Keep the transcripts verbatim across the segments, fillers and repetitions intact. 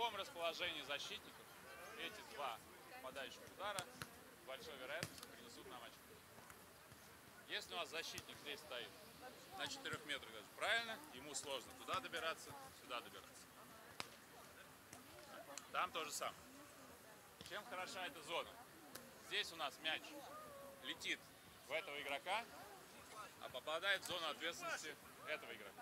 любом расположении защитников эти два попадающих удара с большой вероятностью принесут нам очко. Если у нас защитник здесь стоит на четырёх метрах даже правильно, ему сложно туда добираться, сюда добираться. Там то же самое. Чем хороша эта зона? Здесь у нас мяч летит в этого игрока, а попадает в зону ответственности этого игрока.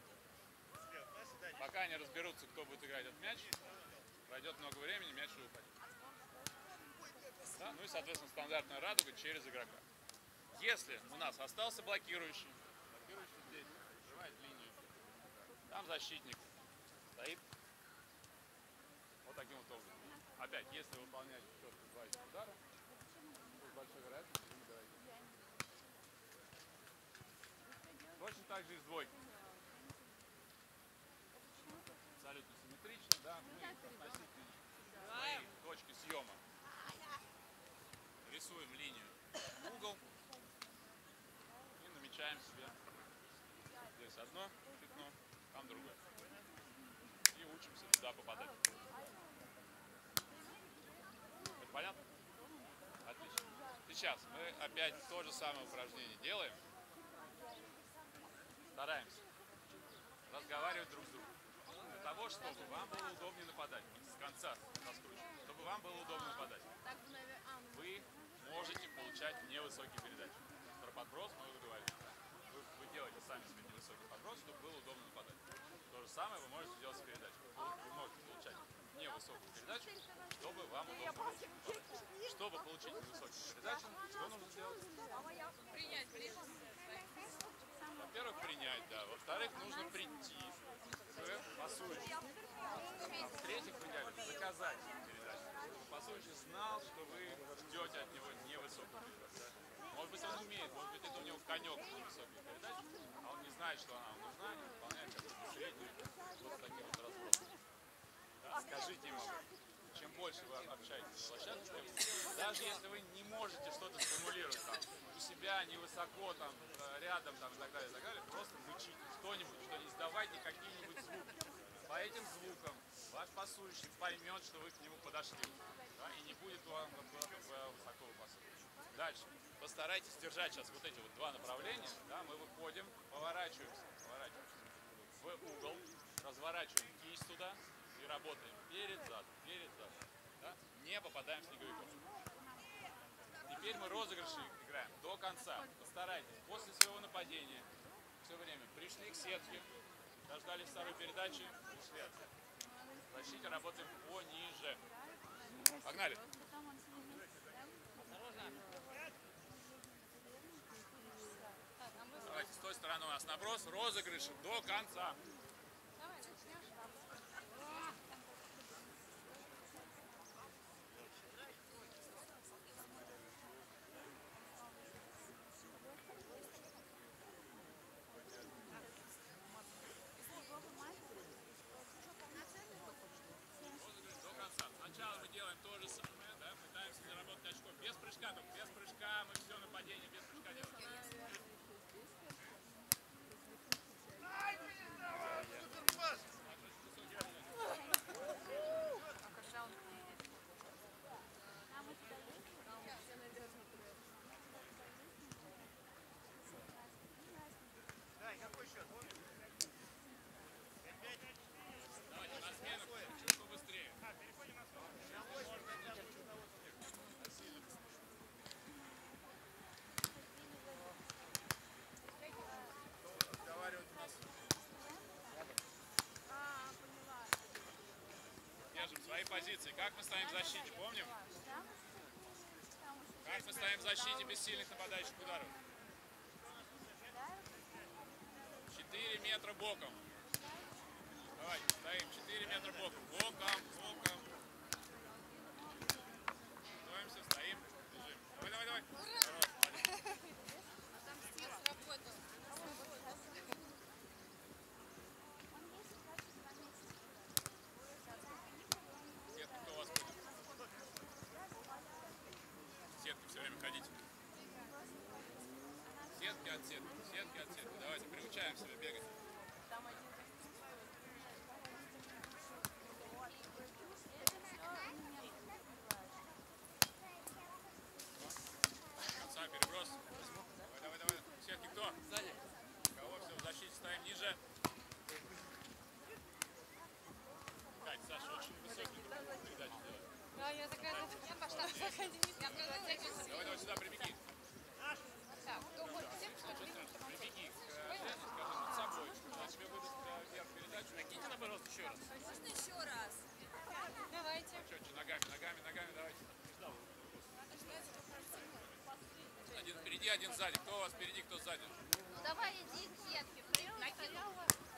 Пока они разберутся, кто будет играть этот мяч, пройдет много времени, мяч уже упадет. Да? Ну и, соответственно, стандартная радуга через игрока. Если у нас остался блокирующий, блокирующий здесь закрывает линию, там защитник стоит вот таким вот образом. Опять, если выполнять четко два этих удара, то с большой вероятностью вы набираете. Точно так же и с двойкой. Абсолютно симметрично, да, мы относительно своей точки съема рисуем линию в угол и намечаем себе здесь одно пятно, там другое. И учимся туда попадать. Это понятно? Отлично. Сейчас мы опять то же самое упражнение делаем. Стараемся разговаривать друг с другом. Для того, чтобы вам было удобнее нападать. С конца раскручивать. Чтобы вам было удобно нападать. Вы можете получать невысокие передачи. Про подброс мы уже говорили. Вы, вы делаете сами себе невысокий подброс, чтобы было удобно нападать. То же самое вы можете делать с передачей. Вы можете получать невысокую передачу, чтобы вам удобно было нападать. Чтобы получить невысокую передачу, что нужно сделать? Принять ближе. Во-первых, принять, да. Во-вторых, нужно прийти к пасующему. А в-третьих, в идеале, заказать передачу. Чтобы пасующий знал, что вы ждете от него невысокую передачу. Может быть, он умеет, может быть, это у него конек на высокую передачу, а он не знает, что она вам нужна, и выполняет как-то среднюю вот с таким вот разбросом. Да, скажите ему об этом. Чем больше вы общаетесь на площадке, даже если вы не можете что-то сформулировать там, у себя, невысоко, там, рядом там, и так далее, и так далее, просто мычите что-нибудь, что не издавайте какие-нибудь звуки. По этим звукам ваш пасующий поймет, что вы к нему подошли, да, и не будет вам высокого пасу. Дальше. Постарайтесь держать сейчас вот эти вот два направления. Да, мы выходим, поворачиваемся, поворачиваемся в угол, разворачиваем кисть туда и работаем перед, зад, перед, зад. Да, не попадаем в снеговиков. Теперь мы розыгрыши играем до конца. Постарайтесь после своего нападения все время пришли к сетке, дождались второй передачи, ушли отсюда. В защите работаем пониже. Погнали! Давайте, с той стороны у нас наброс, розыгрыши до конца. Давай, начнешь. Розыгрыш до конца. Сначала мы делаем то же самое, да, пытаемся заработать очко без прыжка, только без прыжка, мы все нападение без прыжка делаем. Давайте на смену чуть побыстрее. Разговаривать у нас. Держим свои позиции. Как мы стоим в защите, помним? Как мы стоим в защите без сильных нападающих ударов? четыре метра боком. Давайте, стоим четыре метра боком. Боком, боком. Стоимся, стоим, бежим. Давай, давай, давай. А там стил сработал. Сетка, кто у вас будет? Сетки все время ходите. Сетки от сетки, сетки от сетки. Давайте, приучаем себя бегать. Там один. один сзади. Кто у вас впереди, кто сзади? Ну давай иди к сетке, прыг- накинул.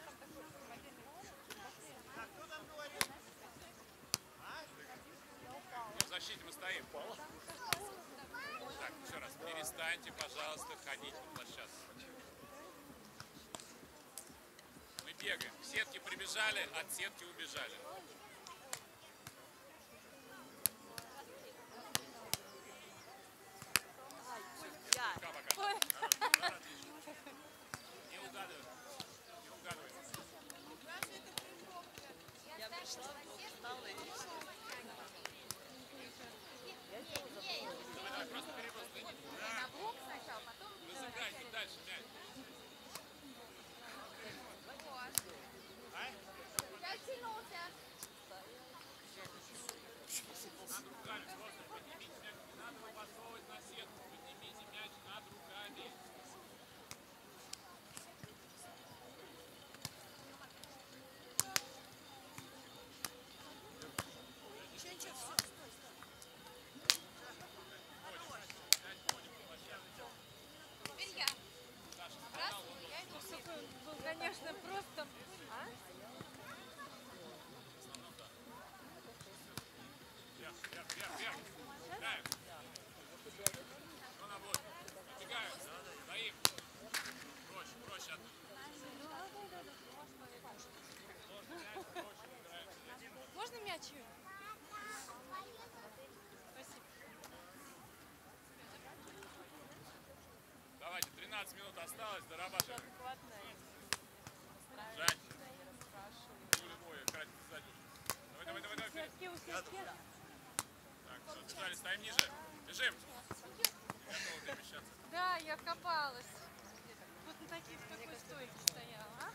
Ну, в защите мы стоим. Так, еще раз. Перестаньте, пожалуйста, ходить по площадке. Мы бегаем. К сетке прибежали, от сетки убежали. Пока-пока. Не угадывай. Не угадывай. Я пришла, устала и все. Давай, давай, просто перебросай. На блок сначала, потом... Разыграйте дальше мяч. Дотянулся. Над руками. Просто поднимите мяч. Не надо его посовывать на сетку. Поднимите мяч над руками. Ничего, ничего, все. Теперь я. Раз, я иду в сетку. Был, конечно, просто... А? Вверх, вверх, вверх, вверх. Играем. Кто на блоке? Отбегаем. Стоим. Проще, проще. от- Можно мяч, Юль? Спасибо. Давайте, тринадцать минут осталось, дорабатываем. Хватает. Жать. Юля, ой, играть сзади. Давай, давай, давай, давай. вперед. Сетки у сетки. Так, все, бежали, стоим ниже. Бежим. Не готовы перемещаться. Да, я копалась. Вот на таких, в такой стойке стояла, а?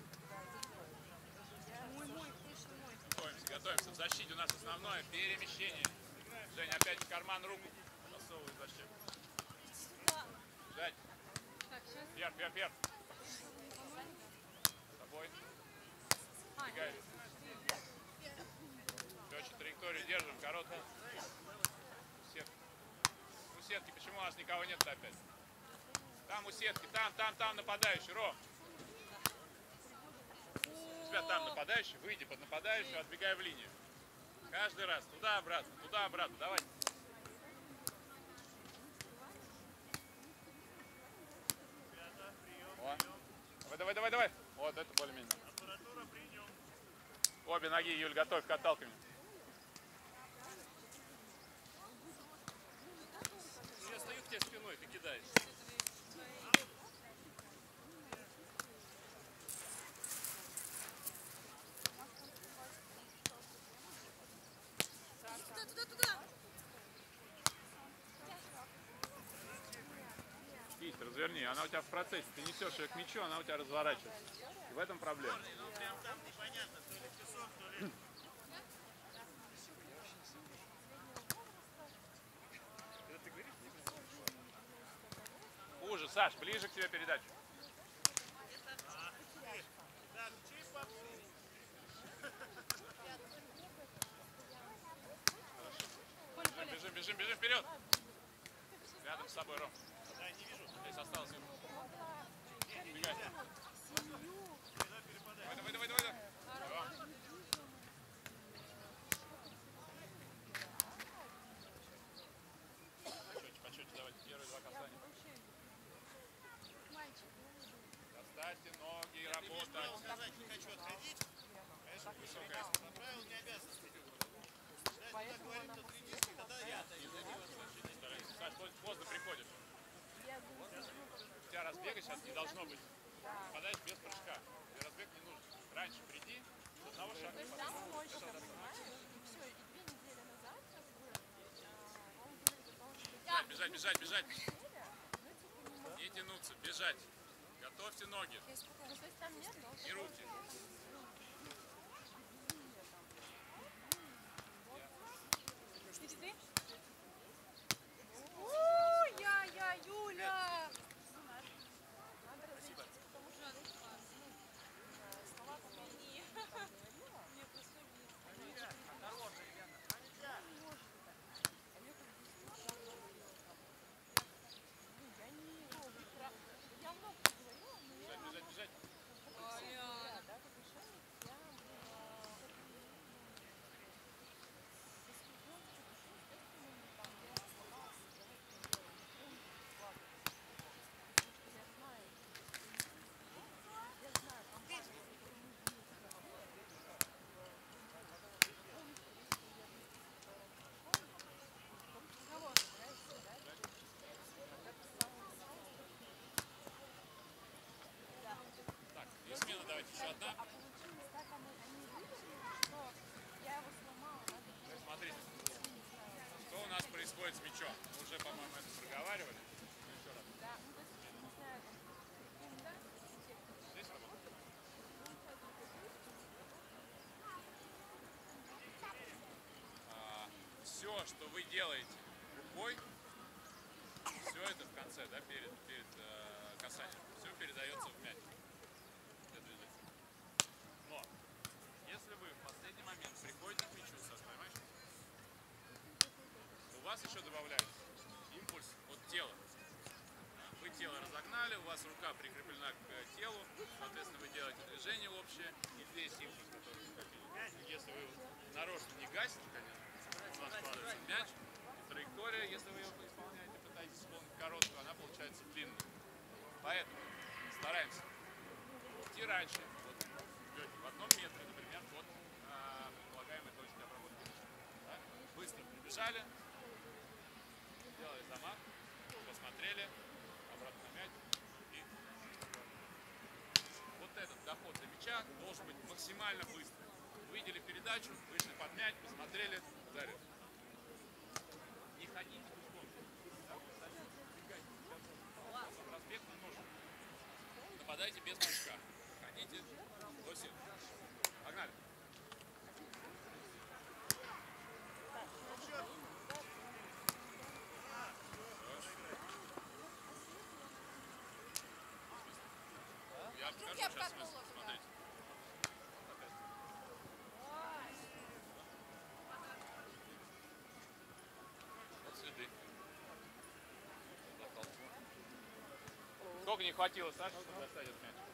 Мой, мой, точно мой. Готовимся, готовимся. В защите у нас основное перемещение. Женя, опять в карман руку засовывает зачем. Жать. Так, сейчас. Вверх, вверх, вверх. С тобой. А, Бегай. Лёча, траекторию держим, короткую. Сетки. У сетки, почему у нас никого нет опять? Там у сетки, там, там, там нападающий, Ром. У тебя там нападающий, выйди под нападающего, отбегай в линию. Каждый раз, туда-обратно, туда-обратно, давай. О. Давай, давай, давай, давай. Вот это более-менее. Обе ноги, Юль, готовь к отталкиванию. Я стою к тебе спиной, ты кидаешь. Туда, туда, туда. Кисть разверни, она у тебя в процессе. Ты несешь ее к мячу, она у тебя разворачивается. И в этом проблема. Хуже, Саш, ближе к тебе передачу. Бежим, бежим, бежим вперед. Рядом с собой, Ром. Здесь осталось. Бегай. Давай, давай, давай, давай. Ром. Почетче, почетче, давайте. Первые два касания. Доставьте ноги, работать. Сказать не хочу отходить. Конечно, Высокая. правил не обязанности. Ждать, когда говорим, то три диска, тогда я отойду. Саш, поздно приходишь. У тебя разбега сейчас не должно быть. Попадаешь без прыжка. Тебе разбег не нужен. Раньше приди, с одного шага. Бежать, бежать, бежать, бежать. Не тянуться, бежать. Готовьте ноги и руки. Ты? У, я, я, Юля! все, что вы делаете рукой, все это в конце, да, перед, перед э, касанием, все передается в мяч. Это движение. Но если вы в последний момент приходите к мячу со своей мячом, у вас еще добавляется импульс от тела. Вы тело разогнали, у вас рука прикреплена к телу, соответственно, вы делаете движение общее, и здесь импульс, который вы хотели. Если вы нарочно не гасите, конечно, у вас складывается мяч, и траектория, если вы ее исполняете, пытаетесь исполнить короткую, она получается длинной. Поэтому стараемся идти раньше, вот, идете в одном метре, например, от а, предполагаемой точки обработки. Да? Быстро прибежали, сделали замах, посмотрели, обратно на мяч, и вот этот доход до мяча должен быть максимально быстрый. Увидели передачу, вышли под мяч, посмотрели, ударили. Не ходите пешком. Да, бегайте. Проспект не нужен. Нападайте без мячка. Ходите до сетки. Погнали. Я покажу Я сейчас обкатнула, смысл. Смотрите. Вот следы. Сколько не хватило, Саша, чтобы достать этот мяч?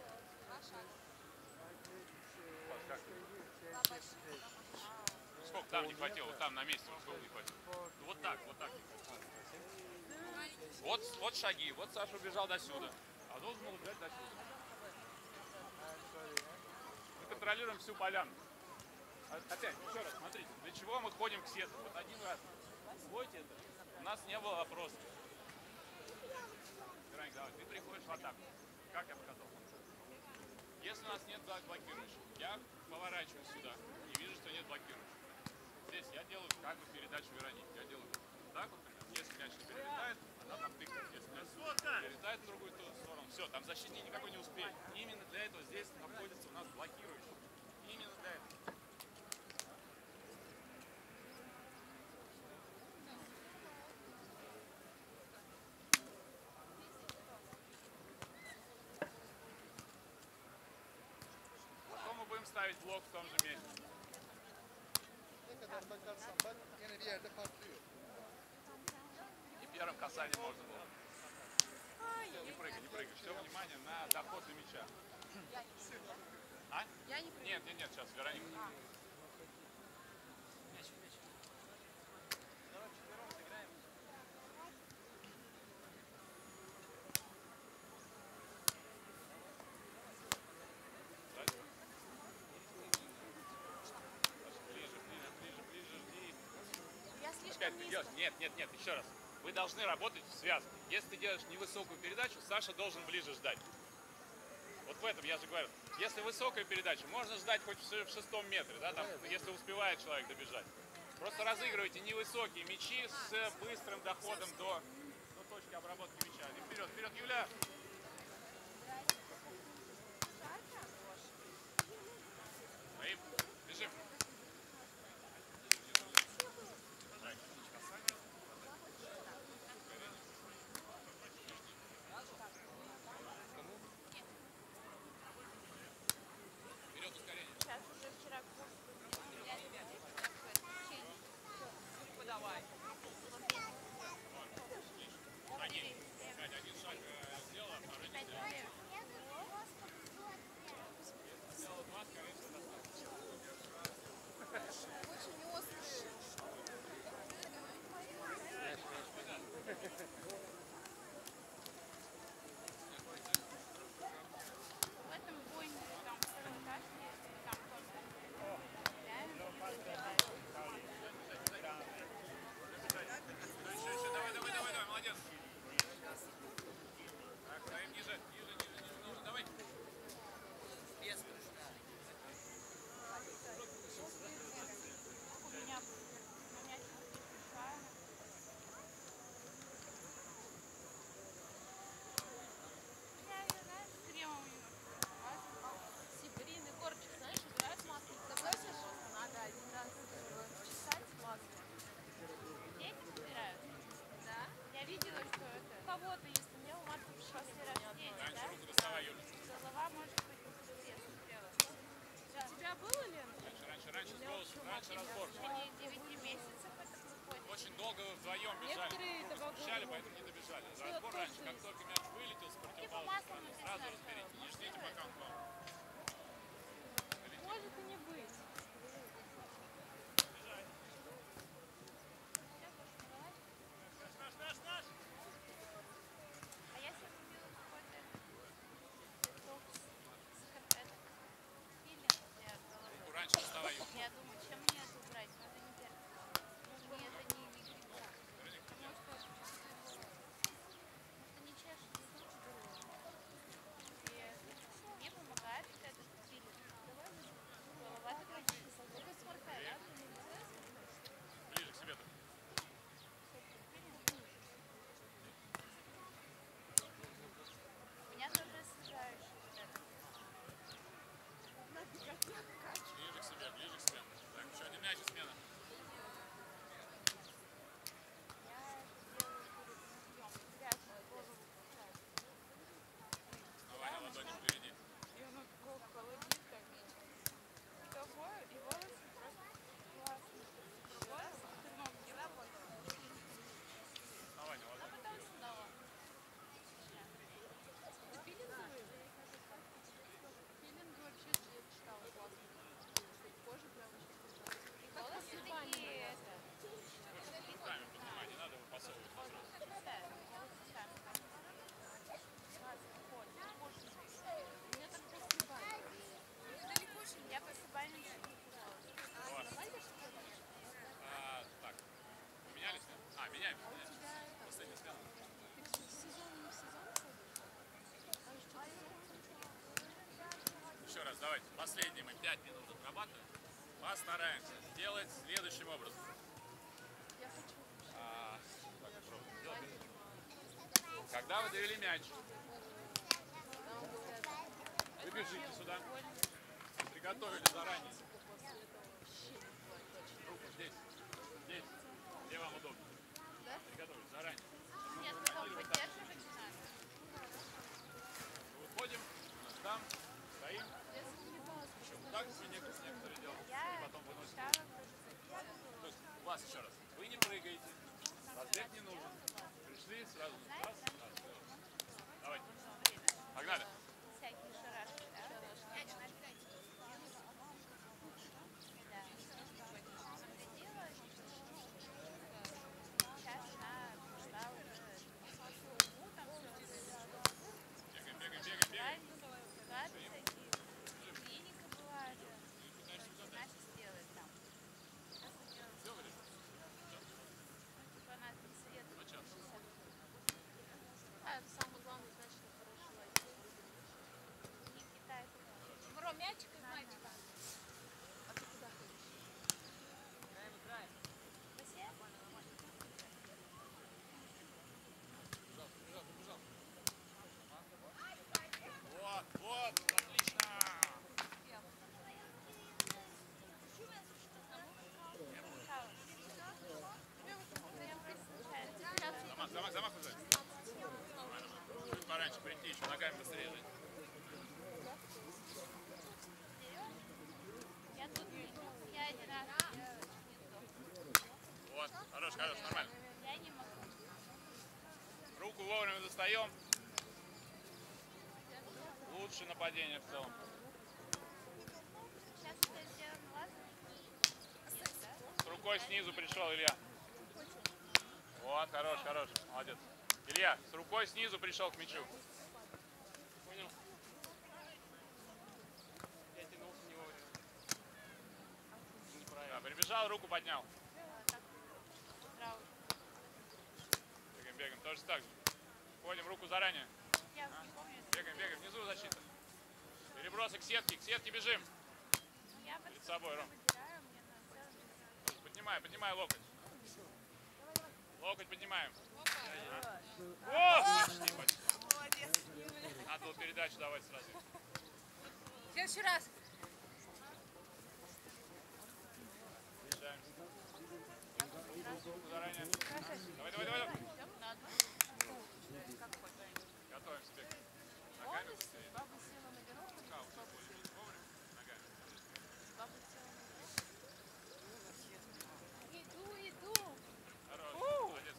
Вот как? Сколько там не хватило? Вот там на месте сколько не хватило? Ну, вот так, вот так не хватило. Вот, вот шаги. Вот Саша убежал до сюда. А должен был убежать до сюда. Мы контролируем всю поляну. Опять, еще раз, смотрите, для чего мы ходим к сетке? Вот один раз освойте это, у нас не было вопросов. Вероник, давай, ты приходишь в атаку. Как я показал? Если у нас нет блокирующих, я поворачиваюсь сюда и вижу, что нет блокирующих. Здесь я делаю как бы передачу Вероники. Я делаю так вот, если мяч не перелетает, она там тыкает. Если мяч перелетает в другую сторону, все, там защитник никакой не успеет. Именно для этого здесь находится у нас блокирующий. Именно для этого. Потом мы будем ставить блок в том же месте. Ne kadar bakarsan bak gene bir yerde patlıyor. И первым касанием можно было. Не прыгай, не прыгай. Все внимание на доход до мяча. А? Я не прыгаю. Нет, нет, нет, сейчас, Вероника. Ближе, ближе, ближе, ближе, жди. Я Опять слишком ты низко. делаешь. Нет, нет, нет, еще раз. Вы должны работать в связке. Если ты делаешь невысокую передачу, Саша должен ближе ждать. Вот в этом я же говорю. Если высокая передача, можно ждать хоть в шестом метре, да, там, если успевает человек добежать. Просто разыгрывайте невысокие мячи с быстрым доходом до, до точки обработки мяча. И вперед, вперед, Юля! И бежим. Вперед, ускорение. Сейчас уже вчера курс Подавай. Шаги. Опять один шаг э, сделал. вдвоем бежали. Некоторые добавляют. Защищали, поэтому не добежали. Разбор раньше, как только мяч вылетел с противоположной стороны, сразу разберите. Не ждите, пока он к вам. Может и не быть. А я сегодня купила какой-то ток с скорпеток. Или для головы. Раньше вставай. Я думаю, чем мне это убрать? Но это не пер- не это не, не грибок. Потому что потому что не чешется. И мне помогает вот этот пилит. Голова такая чистая. Только сморкает. Ближе к себе. У меня тоже освежающий вот этот. Ближе к себе, ближе к себе. Так, еще один мяч и смена. Основание ладони впереди. И оно такое холодит так. Того, и волосы просто классные. Волосы дымом не работают. Основание ладони. Потом снова. Пилинговые? Пилинг вообще я читала классно. Кожа прям очень крутая. И волосы такие это. Руками поднимай, не надо выпасовывать. Да, волосы сами. Классно ходят. У меня так после бани. Я после бани еще не купалась. А, так, поменялись? Нет? А, меняем. меняем. Последняя смена. Ты в сезон не в сезон ходишь? Еще раз, давайте. Последний мы пять минут отрабатываем. Постараемся сделать следующим образом. Я хочу. А, так, попробуем сделать. Когда вы довели мяч, вы бежите сюда. Приготовили заранее. Руку здесь. Здесь. Где вам удобно. Приготовили заранее. Нет, потом поддерживать не надо. Выходим, там, стоим. Еще вот так все некоторые, некоторые делают. Я И потом выносим. мечтала тоже. То есть у вас еще раз. Вы не прыгаете. Разбег не нужен. Пришли сразу. Раз, раз. Давайте. Погнали. Всякие шарашки, да? Да. Заглядела, сейчас она пришла уже. Ну, там все. Бегаем, бегаем, бегаем, бегаем. Гады всякие. Клиника была же. Настя сделает там. Все, вырежем. Типа она не советует. Ну, час. А, это самое главное, значит, хорошо. Не Китай. Мро, мячик из мальчика. А ты куда ходишь? Бассейн? Вот, вот, отлично. Замах, замах, замах уже. Чуть пораньше прийти, еще ногами быстрее. жать. Я тут не я один раз я не то. Вот, хорош, хорош, нормально. Я не могу. Руку вовремя достаем. Лучше нападение в целом. Сейчас это сделаем, ладно? Нет, да? С рукой снизу пришел Илья. Вот, хорош, хорош, молодец. Илья, с рукой снизу пришел к мячу. Понял? Я тянулся не вовремя. Неправильно. Да, прибежал, руку поднял. Траур. Бегаем, бегаем, тоже так же. Входим, руку заранее. Я не помню. Бегаем, бегаем, внизу защита. Перебросы к сетке, к сетке бежим. Ну, я Перед собой, Ром. выделяю, мне на целом. Поднимай, поднимай локоть. Локоть поднимаем. О, почти, почти. Молодец. Надо было передачу давать сразу. В следующий раз. Переезжаемся. Руку заранее. Давай, давай, давай. давай. На одну? Готовимся, бегаем. Ногами быстрее. Баба села на горох, Рука уже более вовремя. Ногами. баба села на горох. Иду, иду. Хорош. Молодец.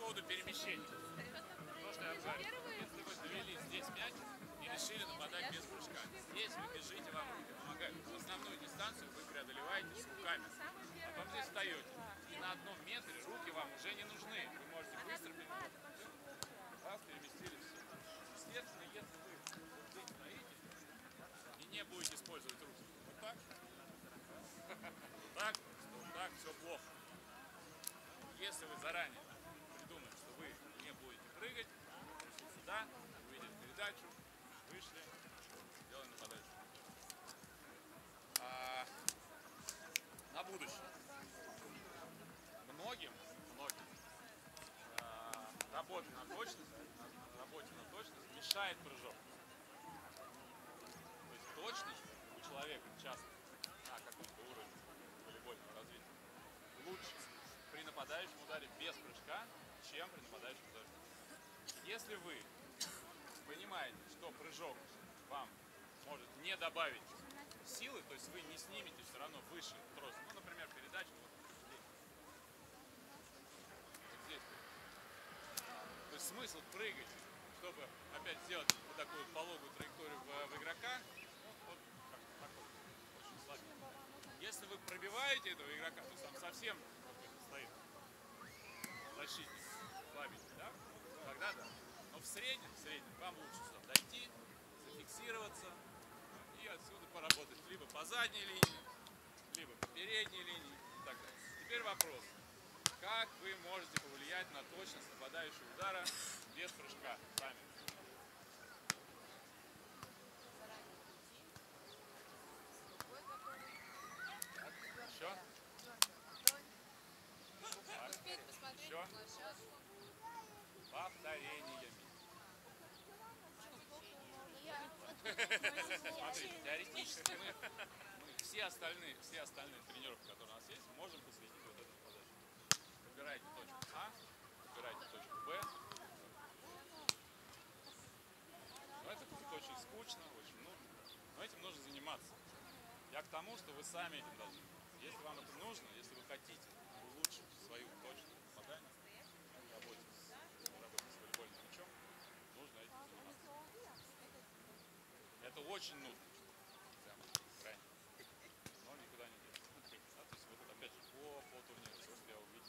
поводу перемещения. То, что я вам говорю. Если вы довели здесь мяч и решили нападать без прыжка, здесь вы бежите, вам руки помогают. Основную дистанцию вы преодолеваете с руками. Потом здесь встаете. И на одном метре руки вам уже не нужны. Вы можете быстро переместить. Раз, переместили все. Естественно, если вы вот здесь стоите и не будете использовать руки, вот так, вот так, вот так, все плохо. Если вы заранее придумали, что вы не будете прыгать, пришли сюда, увидели передачу, вышли, сделали нападающую. А, на будущее. Многим, многим а, работа на точность, на работе на точность мешает прыжок. То есть точность у человека часто на каком-то уровне волейбольного развития лучше при нападающем ударе без прыжка, чем при нападающем ударе. Если вы понимаете, что прыжок вам может не добавить силы, то есть вы не снимете все равно выше троса, ну, например, передачу вот здесь, вот здесь. То есть смысл прыгать, чтобы опять сделать вот такую пологую траекторию в, в игрока, ну, вот как такой, очень слабенький. Если вы пробиваете этого игрока, то есть там совсем стоит защитник слабенький, да? Тогда да. Но в среднем, в среднем вам лучше сюда дойти, зафиксироваться и отсюда поработать либо по задней линии, либо по передней линии и так далее. Теперь вопрос. Как вы можете повлиять на точность нападающего удара без прыжка сами? Еще? Еще? Повторениями. Смотрите, теоретически мы, мы все остальные, все остальные тренировки, которые у нас есть, можем посвятить вот этому подаче. Выбирайте точку А, выбирайте точку Б. Но это будет очень скучно, очень нудно. Но этим нужно заниматься. Я к тому, что вы сами этим должны. Если вам это нужно, если вы хотите улучшить свою точность попадания в работе с, в работе с волейбольным мячом, нужно этим заниматься. Это очень нудно. Прям крайне. Но никуда не деться. Да, то есть вот опять же по, по турниру, если я увидел.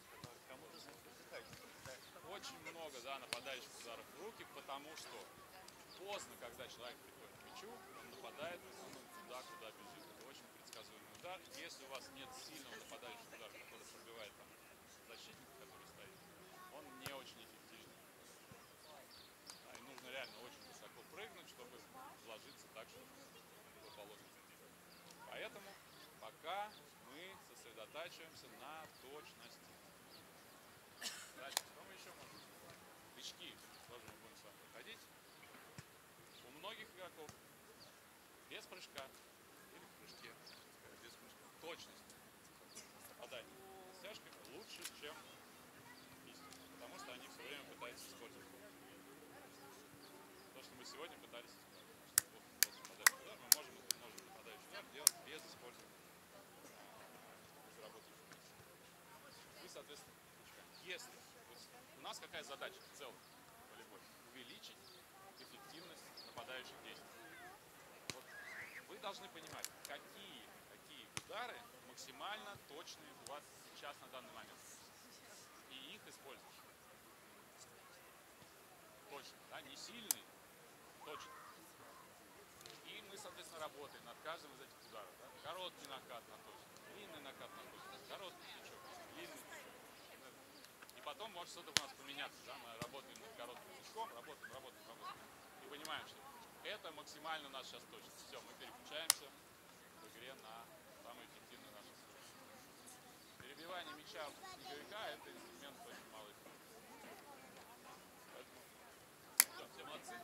Очень много, да, нападающих ударов в руки, потому что поздно, когда человек приходит к мячу, он нападает в основном туда, куда бежит. Это очень предсказуемый удар. Если у вас нет сильного нападающего удара, который пробивает там защитника, который стоит, он не очень эффективный. Да, и нужно реально очень высоко прыгнуть, чтобы вложиться так, чтобы было положено. Поэтому пока мы сосредотачиваемся на точности. Дальше, что мы еще можем? Прыжки тоже мы будем с вами проходить. У многих игроков без прыжка или в прыжке, без прыжка, точность попадания стяжками лучше, чем истинно, потому что они все время пытаются использовать. То, что мы сегодня пытались использовать. Вот, вот нападающий удар, мы можем, можем нападающий удар делать без использования безработающих мыслей. И, соответственно, прыжками. Если у нас какая задача в целом в волейболе? Увеличить эффективность нападающих действий. Вот вы должны понимать, какие, какие удары максимально точные у вас сейчас на данный момент. И их использовать. Точно, да, не сильные, точно. И мы, соответственно, работаем над каждым из этих ударов. Да? Короткий накат на точность, длинный накат на точность, короткий тычок, длинный тычок. И потом может что-то у нас поменяться. Да? Мы работаем над коротким тычком, работаем, работаем, работаем. И понимаем, что это максимально у нас сейчас точность. Все, мы переключаемся в игре на самую эффективную нашу точность. Перебивание мяча снеговика — это инструмент очень малый. Поэтому все, все молодцы.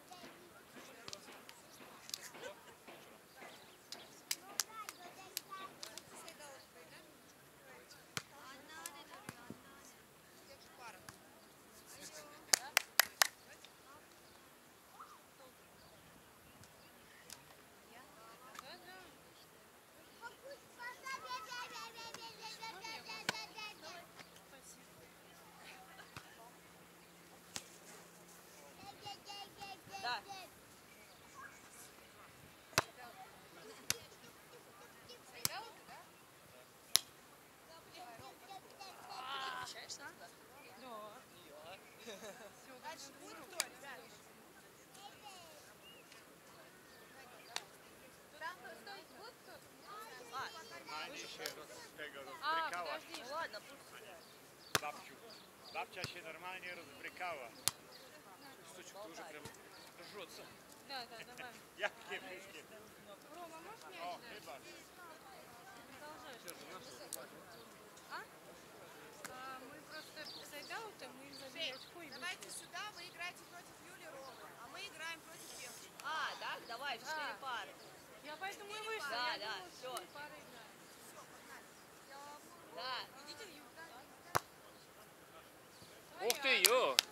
Вот, вечером. ладно, пусть играет. Babciu. Babcia się normalnie rozbrykała. Кусочек тоже прям жжется. Да, да, давай. Jakie wszystkie. Рома, можешь мяч O, дать? chyba. А, мы просто сайдаутом, мы забили очко и Давайте вышли. сюда, вы играете против Юли Ромы, а мы играем против девушки. А, да? Давай, в четыре А. пары. Я поэтому и вышла. Да, я да, думала, всё. что пары играем. Да. Идите в Юлю. Ух ты, ё!